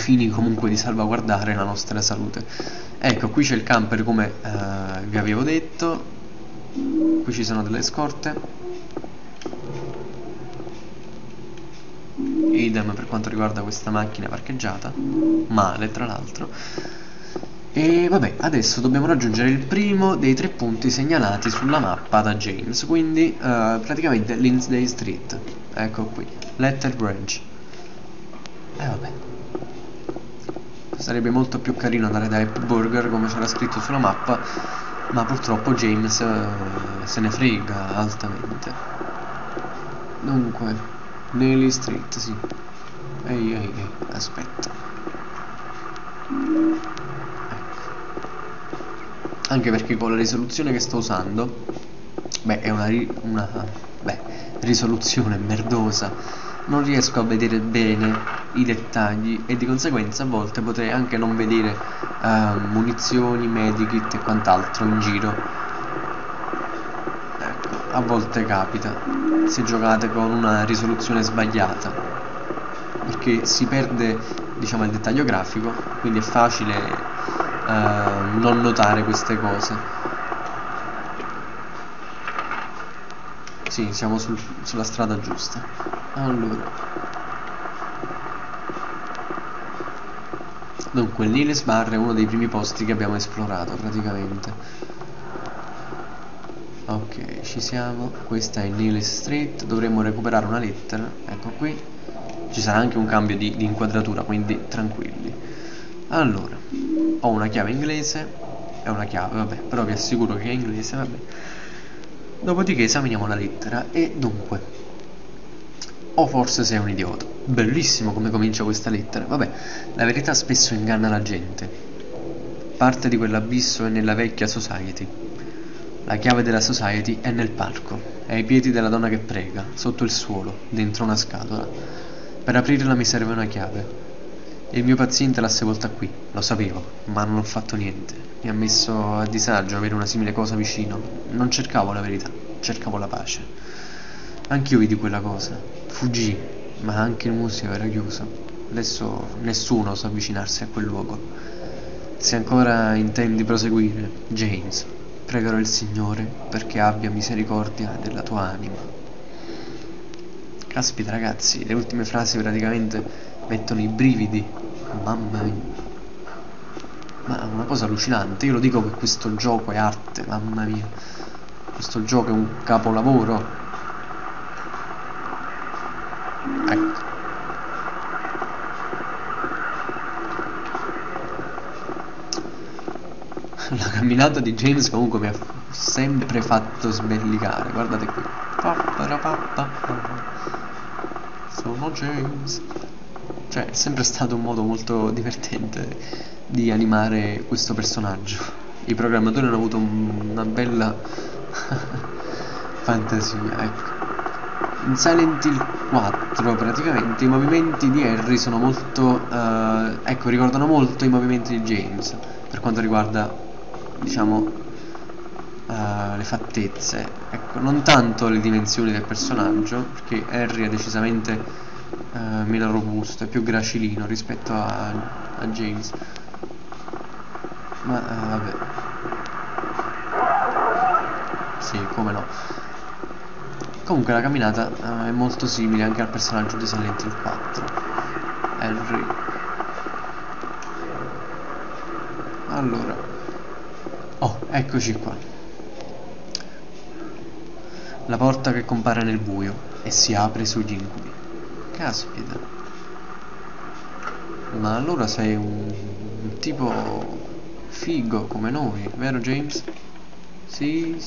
fini comunque di salvaguardare la nostra salute. Ecco, qui c'è il camper come vi avevo detto, qui ci sono delle scorte, idem per quanto riguarda questa macchina parcheggiata, male tra l'altro. E vabbè, adesso dobbiamo raggiungere il primo dei 3 punti segnalati sulla mappa da James, quindi praticamente Lindsay Street, ecco qui, Letter Branch. E vabbè, sarebbe molto più carino andare da Happy Burger come c'era scritto sulla mappa, ma purtroppo James se ne frega altamente. Dunque, Neely Street, sì. Ehi, aspetta. Anche perché con la risoluzione che sto usando, beh, è una risoluzione merdosa, non riesco a vedere bene i dettagli e di conseguenza a volte potrei anche non vedere munizioni, medikit e quant'altro in giro. Ecco, a volte capita se giocate con una risoluzione sbagliata, perché si perde, diciamo, il dettaglio grafico, quindi è facile non notare queste cose. Sì, siamo sulla strada giusta. Allora, dunque Niles Bar è uno dei primi posti che abbiamo esplorato praticamente. Ok, ci siamo. Questa è Niles Street. Dovremmo recuperare una lettera. Ecco qui. Ci sarà anche un cambio di inquadratura, quindi tranquilli. Allora, ho una chiave inglese. È una chiave, vabbè, però vi assicuro che è inglese, vabbè. Dopodiché esaminiamo la lettera e dunque, o forse sei un idiota. Bellissimo come comincia questa lettera. Vabbè, la verità spesso inganna la gente. Parte di quell'abisso è nella vecchia society. La chiave della society è nel parco, è ai piedi della donna che prega, sotto il suolo, dentro una scatola. Per aprirla mi serve una chiave. Il mio paziente l'ha sepolta qui, lo sapevo, ma non ho fatto niente. Mi ha messo a disagio avere una simile cosa vicino. Non cercavo la verità, cercavo la pace. Anch'io vidi quella cosa. Fuggii, ma anche il museo era chiuso. Adesso nessuno osa avvicinarsi a quel luogo. Se ancora intendi proseguire, James, pregherò il Signore perché abbia misericordia della tua anima. Caspita ragazzi, le ultime frasi praticamente mettono i brividi. Mamma mia. Ma è una cosa allucinante. Io lo dico che questo gioco è arte, mamma mia. Questo gioco è un capolavoro. Ecco. La camminata di James comunque mi ha sempre fatto sbellicare. Guardate qui. Sono James. Cioè, è sempre stato un modo molto divertente di animare questo personaggio. I programmatori hanno avuto una bella fantasia, ecco. In Silent Hill 4 praticamente i movimenti di Harry sono molto ecco, ricordano molto i movimenti di James per quanto riguarda, diciamo, le fattezze, ecco, non tanto le dimensioni del personaggio, perché Harry è decisamente meno robusto, è più gracilino rispetto a James, ma vabbè, sì, come no. Comunque la camminata è molto simile anche al personaggio di Silent Hill 4, Harry. Allora, oh, eccoci qua. La porta che compare nel buio e si apre sugli incubi. Caspita. Ma allora sei un tipo figo come noi, vero James? Sì.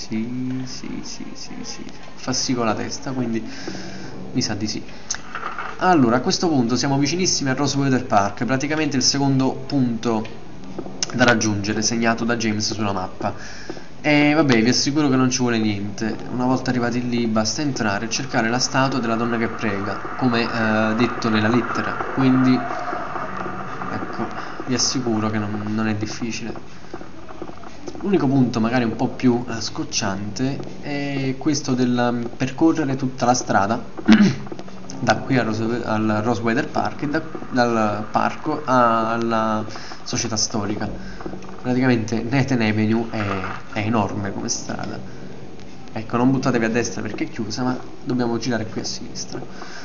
Fa sì con la testa, quindi mi sa di sì. Allora, a questo punto siamo vicinissimi a Rosewater Park, praticamente il secondo punto da raggiungere, segnato da James sulla mappa. E vabbè, vi assicuro che non ci vuole niente. Una volta arrivati lì basta entrare e cercare la statua della donna che prega, come detto nella lettera. Quindi, ecco, vi assicuro che non è difficile. L'unico punto magari un po' più scocciante è questo del percorrere tutta la strada da qui al Rosewater Park e dal parco alla società storica. Praticamente Nathan Avenue è enorme come strada. Ecco, non buttatevi a destra perché è chiusa, ma dobbiamo girare qui a sinistra.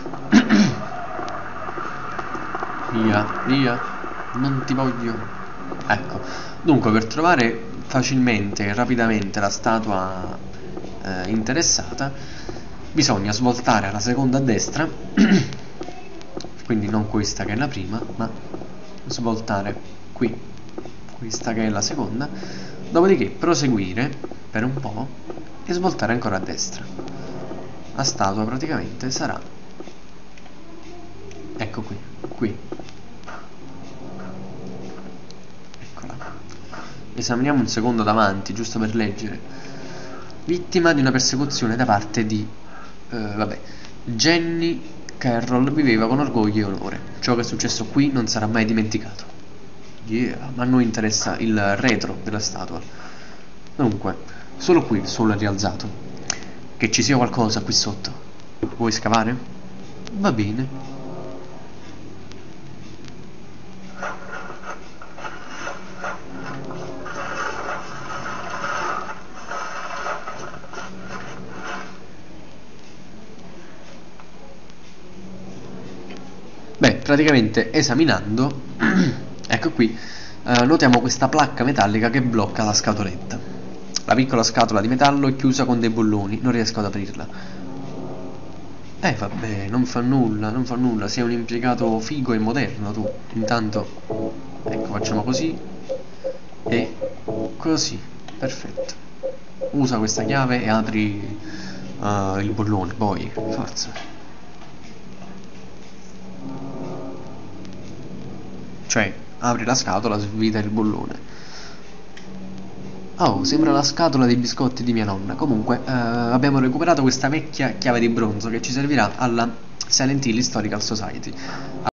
Via, via, non ti voglio. Ecco, dunque per trovare facilmente e rapidamente la statua interessata bisogna svoltare alla seconda a destra, quindi non questa che è la prima, ma svoltare qui, questa che è la seconda, dopodiché proseguire per un po' e svoltare ancora a destra. La statua praticamente sarà, ecco qui. Eccola. Esaminiamo un secondo davanti, giusto per leggere. Vittima di una persecuzione da parte di Jenny Carroll viveva con orgoglio e onore. Ciò che è successo qui non sarà mai dimenticato. Yeah, ma a noi interessa il retro della statua. Dunque, solo qui il suolo è rialzato. Che ci sia qualcosa qui sotto. Vuoi scavare? Va bene. Beh, praticamente esaminando, ecco qui, notiamo questa placca metallica che blocca la scatoletta. La piccola scatola di metallo è chiusa con dei bolloni, non riesco ad aprirla. Vabbè, non fa nulla, sei un impiegato figo e moderno tu. Intanto, ecco, facciamo così e così, perfetto. Usa questa chiave e apri il bollone, poi, forza. Cioè, apri la scatola, svita il bollone. Oh, sembra la scatola dei biscotti di mia nonna. Comunque, abbiamo recuperato questa vecchia chiave di bronzo che ci servirà alla Silent Hill Historical Society.